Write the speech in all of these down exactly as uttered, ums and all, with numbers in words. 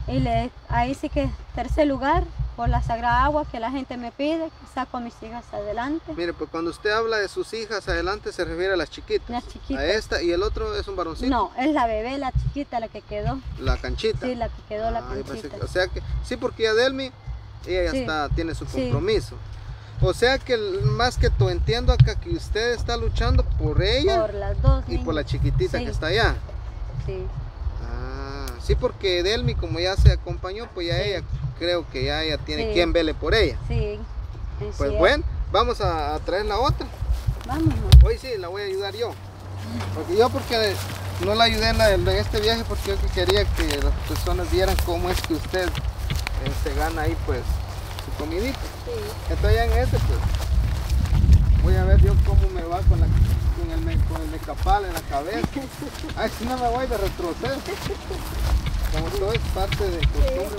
Y le, ahí sí que tercer lugar, por la sagrada agua que la gente me pide, que saco a mis hijas adelante. Mire, pues cuando usted habla de sus hijas adelante se refiere a las chiquitas. Las chiquitas. A esta y el otro es un varoncito. No, es la bebé, la chiquita, la que quedó. La canchita. Sí, la que quedó, la Ay, canchita. que, o sea que, sí, porque ya Delmi, ella ya Sí. está, tiene su Sí. compromiso. O sea que más que todo entiendo acá que usted está luchando por ella. Por las dos y niñas. por la chiquitita Sí. que está allá. Sí. Ah, sí, porque Delmi como ya se acompañó, pues ya Sí. ella creo que ya ella tiene Sí. quien vele por ella. Sí. Pues Sí, bueno, vamos a, a traer la otra. Vamos. Hoy sí, la voy a ayudar yo. Porque yo porque no la ayudé en, la, en este viaje porque yo quería que las personas vieran cómo es que usted eh, se gana ahí pues su comidita. Sí. Entonces ya en este pues voy a ver yo cómo me va con, la, con, el, me- con el mecapal en la cabeza. Ay, si no me voy de retroceso. Como todo es parte de costumbre.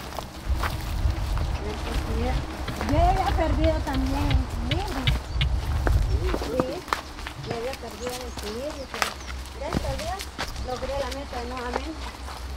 Yo ya había perdido también el equilibrio. Sí, yo había perdido el equilibrio, pero gracias a Dios logré la meta nuevamente.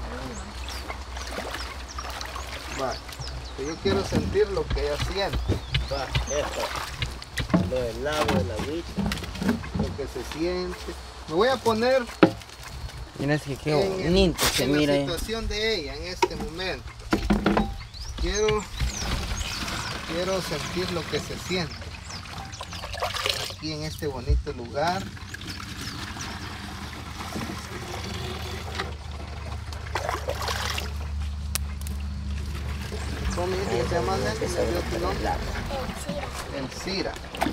Va, que yo quiero sentir lo que ella siente, Va, esto, lo del agua, el agüita. lo que se siente. Me voy a poner Mira, que qué en, el- bonito se en mira la ahí. situación de ella en este momento. Quiero, quiero sentir lo que se siente aquí en este bonito lugar. ¿Cómo dice que se llama Nelly? ¿Me dio tu nombre? Elcira.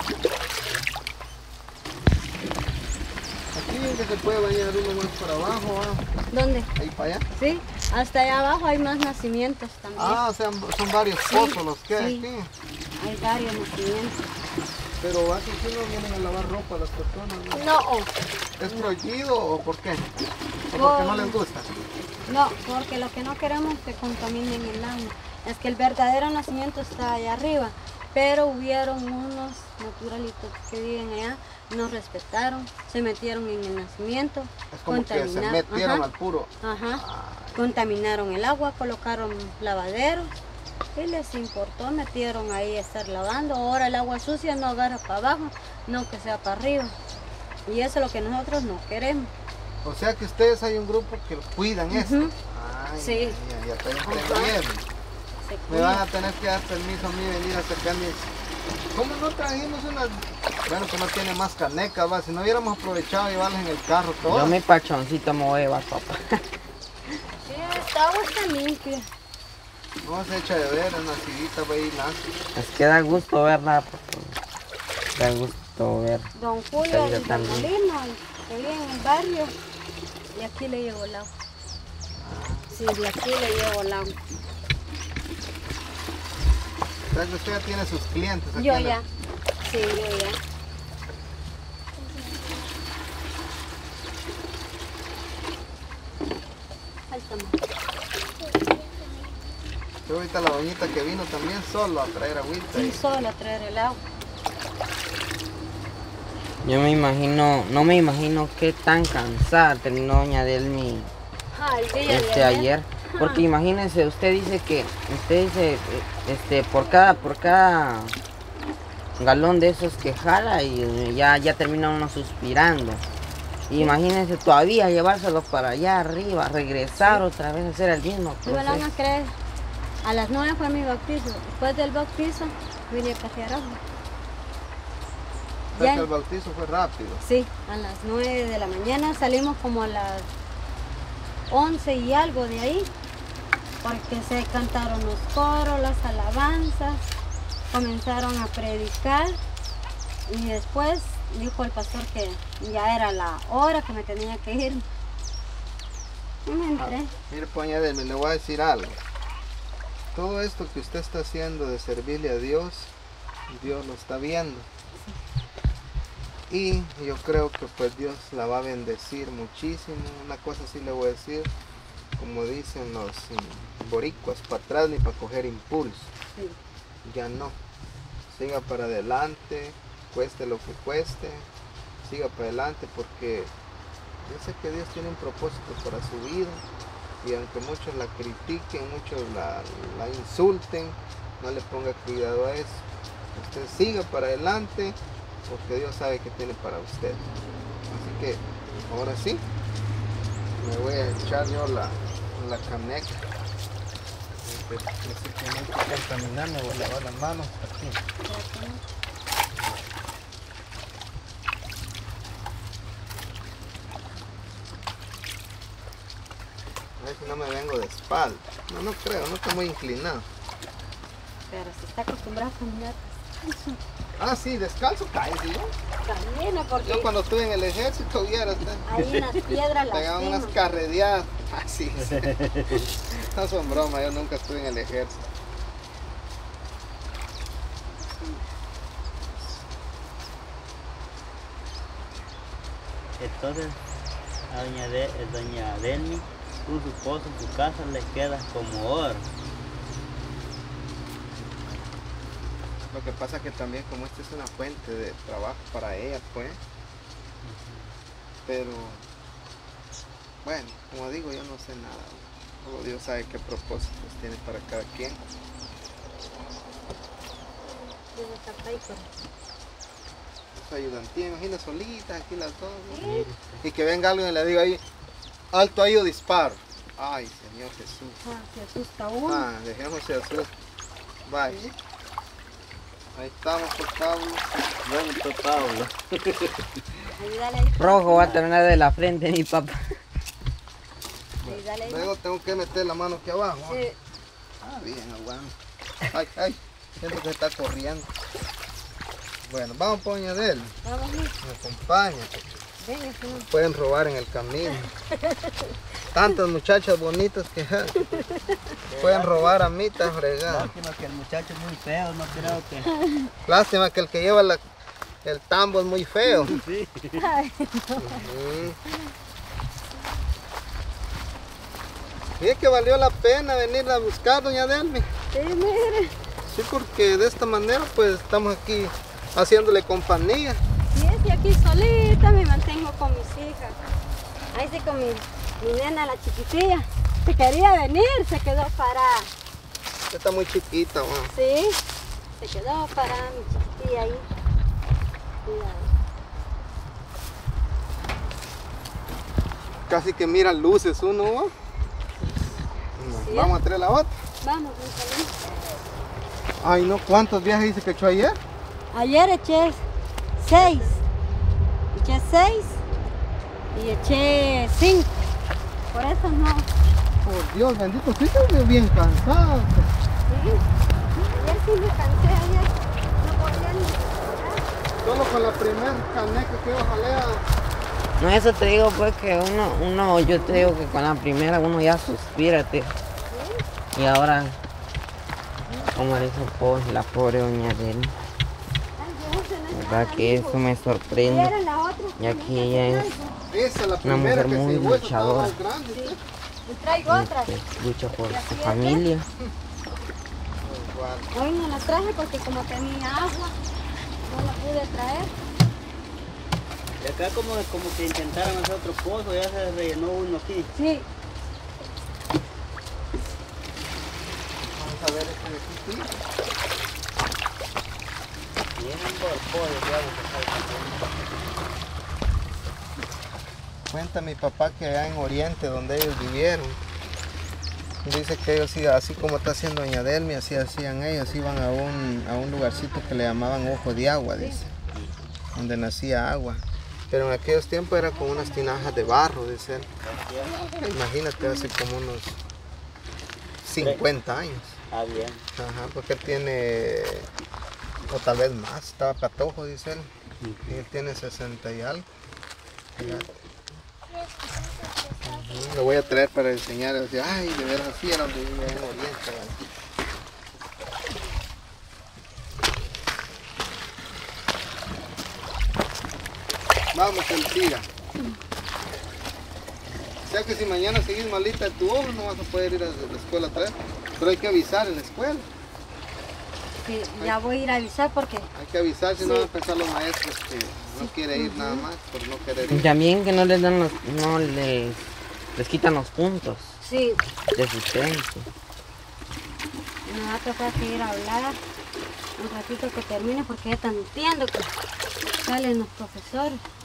Aquí bien que se puede bañar uno más para abajo, ¿ah? ¿Dónde? Ahí para allá. Sí, hasta allá abajo hay más nacimientos también. Ah, o sea, son varios Sí, pozos los que hay sí. aquí. Hay varios nacimientos. Pero aquí sí no vienen a lavar ropa las personas, ¿no? No, ¿Es prohibido o por qué? ¿O porque no Por- les gusta? no, porque lo que no queremos es que contaminen el agua. Es que el verdadero nacimiento está allá arriba, pero hubieron unos naturalitos que viven allá, no respetaron, se metieron en el nacimiento, Es como que se metieron ajá, al puro. ajá, contaminaron el agua, colocaron lavaderos y les importó, metieron ahí a estar lavando. Ahora el agua sucia no agarra para abajo, no que sea para arriba. Y eso es lo que nosotros no queremos. O sea que ustedes hay un grupo que cuidan esto. Ujú. Ay, Sí. ya, ya estoy Ajá. entendiendo. Se Me van a cuida. tener que dar permiso a mí de venir a sacar mis... ¿Cómo no trajimos unas... Bueno, que no tiene más canecas, va. Si no hubiéramos aprovechado llevarlas en el carro Yo todas. mi pachoncito me voy a llevar, papá. Sí, esta agua está limpia. No se echa de ver, una nacidita va a ir lanza. Es que da gusto verla, papá. Da gusto ver. Don Julio, Pero el yo del también. molino, el que vive en el barrio, y aquí le llevo el agua. Sí, de aquí le llevo el agua. O sea que usted ya tiene sus clientes aquí. Yo en el- ya, sí, yo ya. Falta más. Yo ahorita la doñita que vino también solo a traer agüita. Y y- solo a traer el agua. Yo me imagino, no me imagino qué tan cansada terminó doña Delmi Ay, día este ayer. Porque imagínense, usted dice que, usted dice, eh, este, por cada, por cada galón de esos que jala y eh, ya, ya termina uno suspirando. Imagínense todavía llevárselo para allá arriba, regresar otra vez a hacer el mismo No me lo van proceso. a creer. A las nueve fue mi bautizo. Después del bautizo vine a pasear agua. O sea Ya- que el bautizo fue rápido. Sí, a las nueve de la mañana salimos como a las once y algo de ahí, porque se cantaron los coros, las alabanzas, comenzaron a predicar y después dijo el pastor que ya era la hora que me tenía que ir. Y me entré. Mire, pues, doña Delmi, le voy a decir algo. Todo esto que usted está haciendo de servirle a Dios, Dios lo está viendo. Y yo creo que pues Dios la va a bendecir muchísimo. Una cosa sí le voy a decir, como dicen los mm, boricuas, para atrás ni para coger impulso. Sí. Ya no. Siga para adelante, cueste lo que cueste, siga para adelante porque yo sé que Dios tiene un propósito para su vida Y aunque muchos la critiquen, muchos la, la insulten, no le ponga cuidado a eso. Usted siga para adelante, porque Dios sabe que tiene para usted. Así que, ahora sí, me voy a echar yo la, la caneca. Simplemente contaminar, me voy a lavar las manos aquí. A ver si no me vengo de espalda. No, no creo, no estoy muy inclinado. Pero se está acostumbrado a caminar descalzo. Ah, sí, descalzo cae, ¿sí? Camina porque Yo cuando estuve en el ejército, vieras, ahí en las piedras pegaban unas lastiman. carredeadas. Ah, sí, sí. No son bromas, yo nunca estuve en el ejército. Entonces, a doña, de, doña Delmi, tú, su esposo, en tu casa le quedas como oro. Lo que pasa que también como esta es una fuente de trabajo para ella, pues. Pero, bueno, como digo, yo no sé nada. Solo Dios sabe qué propósitos tiene para cada quien. Su ayudantía, imagina solita aquí las dos, ¿no? Y que venga alguien y le diga ahí, alto ahí o disparo. Ay, Señor Jesús. Ah, se asusta uno. Ah, dejémosse asustar. Bye. Ahí estamos por Pablo. Bueno, pues Pablo. Ayúdale ahí. Rojo va a terminar de la frente mi papá. Ayúdale ahí. Luego tengo que meter la mano aquí abajo. Sí. Ah, bien, aguanta. Ay, ay, siento que está corriendo. Bueno, vamos por doña Del. Vamos, hijo. Me acompaña. Venga, señor. Pueden robar en el camino. Tantas muchachas bonitas que ja, pueden robar a mí, tan fregado. Lástima que el muchacho es muy feo, no creo que... Lástima que el que lleva la- el tambo es muy feo. Sí. Ay, Ujú. Y es que valió la pena venir a buscar, doña Delmi. sí, mire. Sí, porque de esta manera pues estamos aquí haciéndole compañía. Sí, es que aquí solita me mantengo con mis hijas. Ahí sí con mi, mi nena, la chiquitilla. Se quería venir, se quedó parada. Está muy chiquita, ¿no? Sí, se quedó parada mi chiquitilla ahí. Cuidado. Casi que mira luces uno, ¿no? Sí. Vamos a traer la otra. Vamos, mi salud. Ay, no, ¿cuántos viajes dice que echó ayer? Ayer eché seis. Eché seis y eché cinco. Por eso no. Por Dios, bendito, sí estoy bien cansado. Sí. Ayer sí me cansé, ayer no podía ni respirar. Solo con la primera caneca que yo jalea. No, eso te digo pues que uno, uno, yo te digo que con la primera uno ya suspira, tío. Y ahora, como le hizo pobre, la pobre doña Delmi. Ay, yo se me verdad que eso me sorprende. ¿Vieron la otra? Y aquí ella es Esa es la una primera mujer que muy se llevó, esa estaba luchadora. más grande, ¿sí? Y traigo otra. que lucha por ¿Y así su es, familia. Igual. Hoy no la traje porque como tenía agua, no la pude traer. Y acá como, como que intentaron hacer otro pozo, ya se rellenó uno aquí. Sí. Vamos a ver este de aquí, sí. Y es un pollo de agua que sale también. Cuenta mi papá que allá en Oriente, donde ellos vivieron, dice que ellos, sí, así como está haciendo doña Delmi, así hacían ellos, iban a un, a un lugarcito que le llamaban Ojo de Agua, dice, donde nacía agua. Pero en aquellos tiempos era con unas tinajas de barro, dice él. Imagínate, hace como unos cincuenta años. Ah, bien. Ajá, porque él tiene, o tal vez más, estaba patojo, dice él. Y él tiene sesenta y algo. Fíjate. Ujú, lo voy a traer para enseñar, decir, ay, de veras así era donde vivía en Oriente. ¿Vale? Vamos, Elvira. O sea que si mañana seguís malita de tu ojo, no vas a poder ir a la escuela otra vez. Pero hay que avisar en la escuela. Sí, ya voy a ir a avisar porque Hay que avisar, si no Sí. van a pensar los maestros que no quiere ir nada más por no querer Y ir. también que no les dan los, no les, les quitan los puntos. Sí, de sustento. me va a tocar que ir a hablar un ratito que termine porque ya están entiendo que salen los profesores.